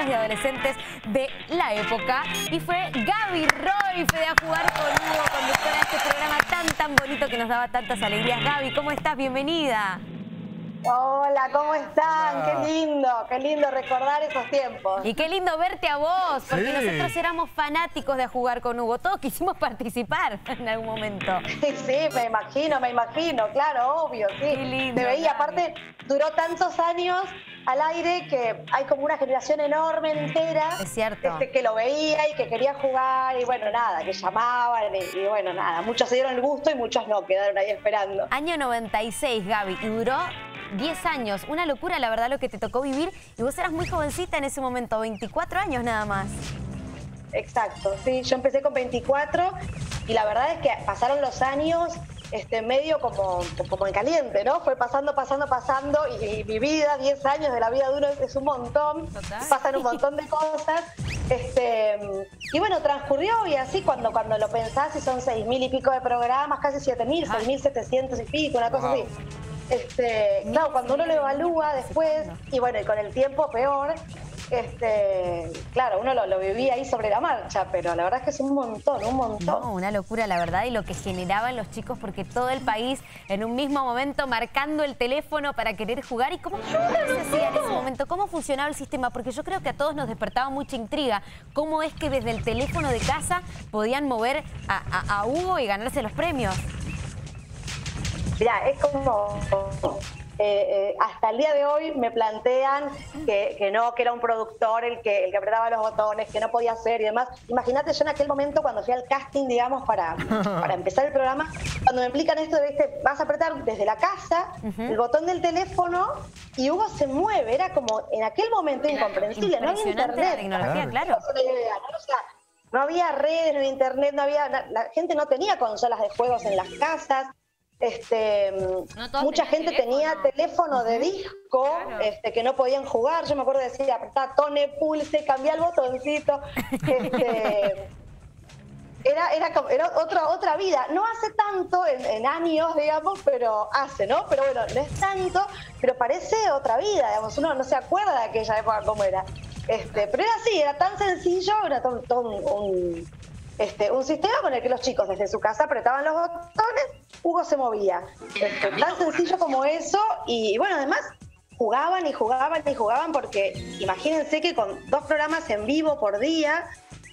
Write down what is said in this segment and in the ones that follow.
niños y adolescentes de la época. Y fue Gaby Roy a jugar con Hugo, conductora de este programa tan bonito que nos daba tantas alegrías. Gaby, ¿cómo estás? Bienvenida. Hola, ¿cómo están? Qué lindo recordar esos tiempos. Y qué lindo verte a vos, porque nosotros éramos fanáticos de jugar con Hugo. Todos quisimos participar en algún momento. Sí, me imagino, claro, obvio, sí. Qué lindo, Te veía, Gaby. aparte, duró tantos años al aire que hay como una generación enorme entera. Es cierto. Que lo veía y que quería jugar y bueno, nada, que llamaban y bueno, nada. Muchos se dieron el gusto y muchos no, quedaron ahí esperando. Año 96, Gaby, y duró 10 años. Una locura, la verdad, lo que te tocó vivir. Y vos eras muy jovencita en ese momento, 24 años nada más. Exacto, sí, yo empecé con 24 y la verdad es que pasaron los años medio como en caliente, ¿no? Fue pasando y mi vida, 10 años de la vida de uno es un montón. Total. Pasan un montón de cosas. Y bueno, transcurrió y así cuando lo pensás y son 6.000 y pico de programas, casi 7.000, 6.700 y pico, una cosa así. Claro, cuando uno lo evalúa después, y bueno, y con el tiempo peor, claro, uno lo vivía ahí sobre la marcha, pero la verdad es que es un montón. No, una locura, la verdad, y lo que generaban los chicos, porque todo el país en un mismo momento marcando el teléfono para querer jugar. ¿Y cómo se hacía en ese momento? ¿Cómo funcionaba el sistema? Porque yo creo que a todos nos despertaba mucha intriga. ¿Cómo es que desde el teléfono de casa podían mover a Hugo y ganarse los premios? Mirá, es como... hasta el día de hoy me plantean que era un productor el que apretaba los botones, que no podía hacer y demás. Imagínate yo en aquel momento cuando fui al casting, digamos, para empezar el programa, cuando me explican esto de, vas a apretar desde la casa el botón del teléfono y Hugo se mueve. Era como en aquel momento incomprensible, no había internet. La tecnología, claro. O sea, no había redes, no había internet, la gente no tenía consolas de juegos en las casas. Mucha gente tenía teléfono de disco, claro. Que no podían jugar. Yo me acuerdo de decir, apretá, tone, pulse, cambiá el botoncito. Era otra vida. No hace tanto en años, digamos, pero hace, ¿no? Pero bueno, no es tanto, pero parece otra vida, digamos. Uno no se acuerda de aquella época cómo era. Pero era así, era tan sencillo, era todo un sistema con el que los chicos desde su casa apretaban los botones, Hugo se movía. Tan sencillo como eso y bueno, además jugaban porque imagínense que con 2 programas en vivo por día,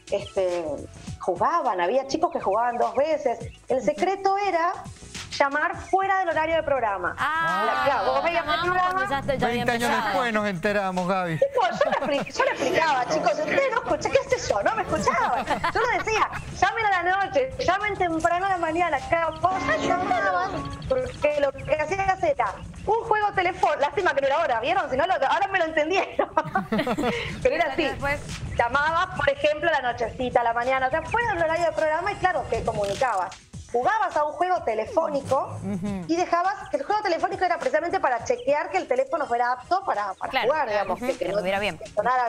jugaban, había chicos que jugaban 2 veces. El secreto era llamar fuera del horario de programa. Claro, vos veías el programa. 20 años después nos enteramos, Gaby. Yo le explicaba, chicos, ustedes no escuchan, qué sé yo, no me escuchaban. Yo les decía, llamen a la noche, llamen temprano a la mañana. Vos ya llamabas, porque lo que hacías era un juego telefónico. Lástima que no era ahora, ¿vieron? Si no, ahora me lo entendieron. Pero era así. Llamabas, por ejemplo, a la nochecita, a la mañana, o sea, fuera del horario de programa y claro, te comunicabas. Jugabas a un juego telefónico y dejabas que el juego telefónico era precisamente para chequear que el teléfono fuera apto para jugar, digamos, que no estuviera bien. Sonara.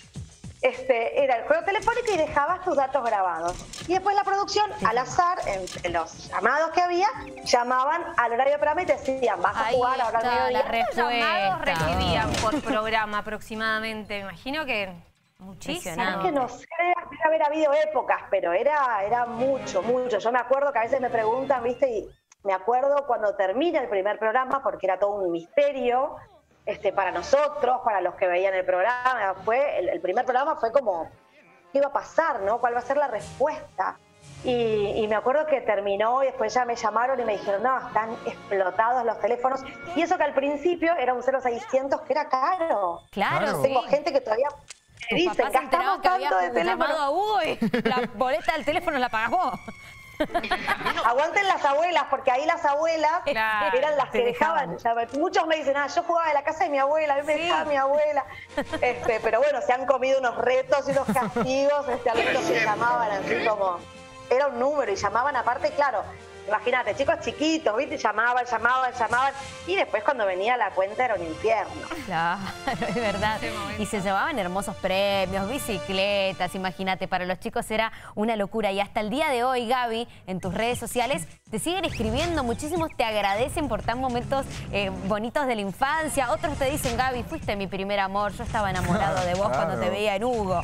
Era el juego telefónico y dejabas tus datos grabados. Y después la producción, al azar, en los llamados que había, llamaban al horario de programa y te decían, vas a jugar ahora al mediodía. ¿Cuántos llamados recibían por programa aproximadamente? Me imagino que muchísimo. Es que no sé, debe haber habido épocas, pero era mucho. Yo me acuerdo que a veces me preguntan, ¿viste? Y me acuerdo cuando termina el primer programa, porque era todo un misterio para nosotros, para los que veían el programa. El primer programa fue como, ¿qué iba a pasar, no? ¿Cuál va a ser la respuesta? Y me acuerdo que terminó y después ya me llamaron y me dijeron, no, están explotados los teléfonos. Y eso que al principio era un 0600 que era caro. Claro, Tengo gente que todavía... Tus dicen, papás se gastamos enteraban que tanto de había teléfono. llamado a Hugo y la boleta del teléfono la pagás vos. Aguanten las abuelas, porque ahí las abuelas eran las que dejaban. Muchos me dicen, yo jugaba en la casa de mi abuela, a mí me dejaba mi abuela. Pero bueno, se han comido unos retos y unos castigos, algunos se llamaban así como... Era un número y llamaban aparte, claro, Imagínate, chicos chiquitos, ¿viste? Llamaban, y después cuando venía la cuenta era un infierno. Claro, es verdad. Y se llevaban hermosos premios, bicicletas, imagínate, para los chicos era una locura. Y hasta el día de hoy, Gaby, en tus redes sociales, te siguen escribiendo, muchísimos te agradecen por tan momentos bonitos de la infancia. Otros te dicen, Gaby, fuiste mi primer amor, yo estaba enamorado de vos cuando te veía en Hugo.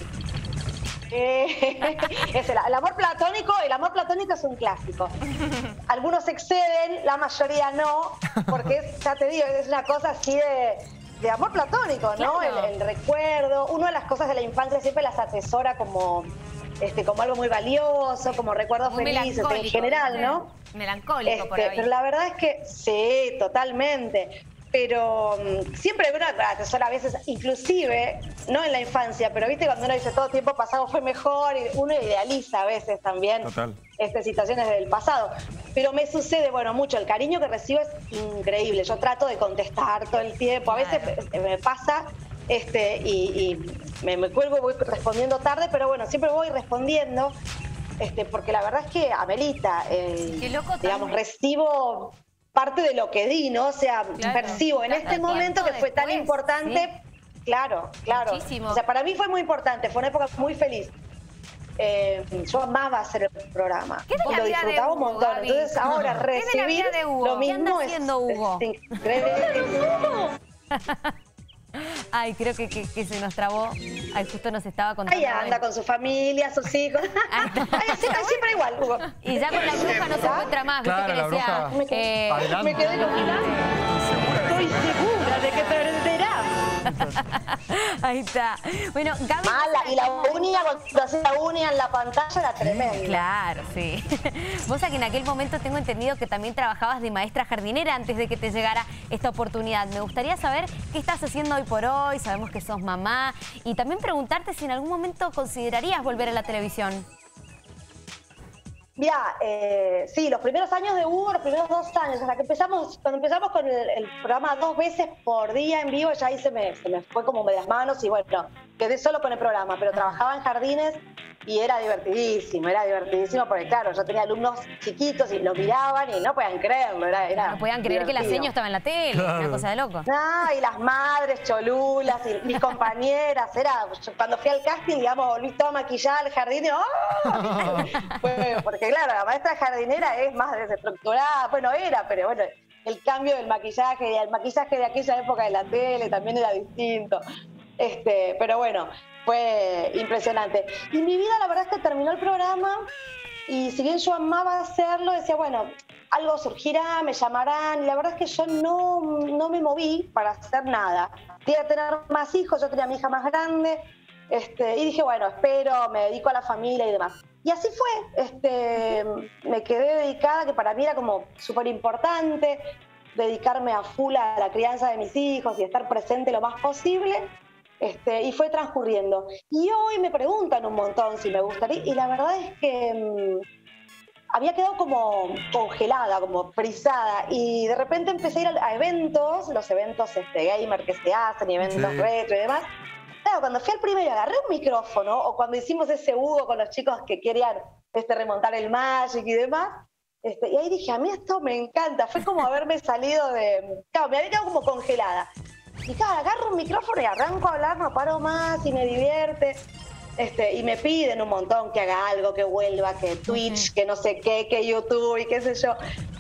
El amor platónico es un clásico. Algunos exceden, la mayoría no, porque ya te digo, es una cosa así de amor platónico, ¿no? Claro. El recuerdo. Una de las cosas de la infancia siempre las atesora como algo muy valioso, como recuerdos muy felices en general, ¿no? Melancólico por ahí. Pero la verdad es que sí, totalmente. Pero siempre uno atesora a veces, inclusive, no en la infancia, pero viste cuando uno dice todo tiempo pasado fue mejor, y uno idealiza a veces también situaciones del pasado. Pero me sucede, bueno, mucho, el cariño que recibo es increíble. Yo trato de contestar todo el tiempo, a veces me pasa y me cuelgo y voy respondiendo tarde, pero bueno, siempre voy respondiendo, porque la verdad es que amerita, digamos, recibo parte de lo que di, ¿no? O sea, percibo en este momento que fue tan importante. Sí. Claro. Muchísimo. O sea, para mí fue muy importante, fue una época muy feliz. Yo amaba hacer el programa. Lo disfrutaba un montón. Gaby? Entonces ahora recibir lo mismo. ¿Qué anda haciendo Hugo? Es increíble. Ay, creo que se nos trabó. Ay, justo nos estaba contando. Ahí anda con su familia, sus hijos. Siempre igual, Hugo. Y ya con la bruja no se encuentra más. Claro, ¿Viste que la decía? Me quedé loquita. Estoy segura de que perderás. Ahí está. Bueno, Gaby... Mala, y la uña, cuando hacía la uña en la pantalla era tremenda. Claro, sí. Vos aquí en aquel momento tengo entendido que también trabajabas de maestra jardinera antes de que te llegara esta oportunidad. Me gustaría saber qué estás haciendo hoy por hoy, sabemos que sos mamá, y también preguntarte si en algún momento considerarías volver a la televisión. Mira, sí, los primeros años de Hugo, los primeros 2 años, hasta que cuando empezamos con el programa 2 veces por día en vivo, ya ahí se me fue como medias manos y bueno, quedé solo con el programa, pero trabajaba en jardines y era divertidísimo porque claro, yo tenía alumnos chiquitos y lo miraban y no podían creerlo, era no podían creer que la seño estaba en la tele, claro. Una cosa de loco. No, y las madres cholulas y mis compañeras, cuando fui al casting, digamos, volví toda maquillada al jardín y porque claro, la maestra jardinera es más desestructurada, bueno, pero bueno, el cambio del maquillaje y el maquillaje de aquella época de la tele también era distinto. Pero bueno, fue impresionante. Y mi vida, la verdad es que terminó el programa y si bien yo amaba hacerlo, decía, bueno, algo surgirá, me llamarán. Y la verdad es que yo no me moví para hacer nada. Quería tener más hijos, yo tenía a mi hija más grande. Y dije, bueno, espero, me dedico a la familia y demás. Y así fue. Me quedé dedicada, que para mí era como súper importante, dedicarme a full a la crianza de mis hijos y estar presente lo más posible. Y fue transcurriendo. Y hoy me preguntan un montón si me gustaría, y la verdad es que había quedado como congelada, como frisada, y de repente empecé a ir a eventos, los eventos gamer que se hacen, y eventos retro y demás. Claro, cuando fui al primero agarré un micrófono, o cuando hicimos ese Hugo con los chicos que querían remontar el Magic y demás, y ahí dije, a mí esto me encanta, fue como haberme salido de... Claro, me había quedado como congelada. Y claro, agarro un micrófono y arranco a hablar, no paro más y me divierte. Y me piden un montón que haga algo, que vuelva, que Twitch, que no sé qué, que YouTube y qué sé yo.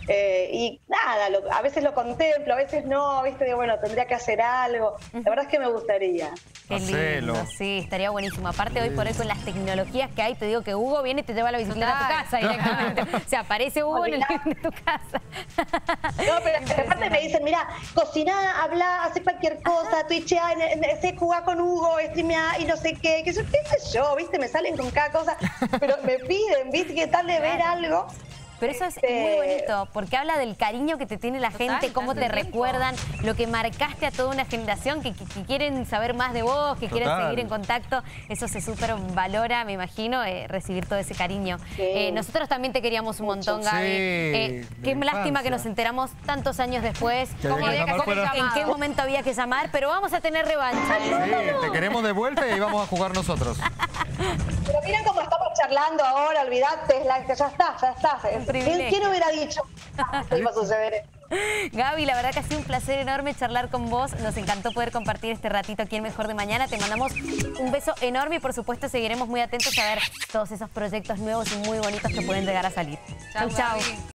Y nada, a veces lo contemplo, a veces no, ¿viste? Digo, bueno, tendría que hacer algo. La verdad es que me gustaría. Qué lindo, sí, estaría buenísimo. Aparte, hoy por hoy con las tecnologías que hay, te digo que Hugo viene y te lleva la bicicleta a tu casa directamente. O sea, aparece Hugo en el living de tu casa. No, pero aparte me dicen, mira, cociná, habla, hace cualquier cosa, twitchea, sé jugar con Hugo, streamea y no sé qué, qué sé yo, ¿viste? Me salen con cada cosa, pero me piden, ¿viste? ¿Qué tal de ver algo? Pero eso es muy bonito, porque habla del cariño que te tiene la gente, cómo te recuerdan, lo que marcaste a toda una generación que quieren saber más de vos, que quieren seguir en contacto. Eso se súper valora, me imagino, recibir todo ese cariño. Sí. Nosotros también te queríamos un montón, Gaby. Qué lástima que nos enteramos tantos años después. ¿En qué momento había que llamar? Pero vamos a tener revancha. Sí, te queremos de vuelta y ahí vamos a jugar nosotros. Pero miren cómo estamos charlando ahora, olvidate, ya está. ¿Quién hubiera dicho que iba a suceder esto? Gaby, la verdad que ha sido un placer enorme charlar con vos. Nos encantó poder compartir este ratito aquí en Mejor de Mañana. Te mandamos un beso enorme y por supuesto seguiremos muy atentos a ver todos esos proyectos nuevos y muy bonitos que pueden llegar a salir. Chau, chau.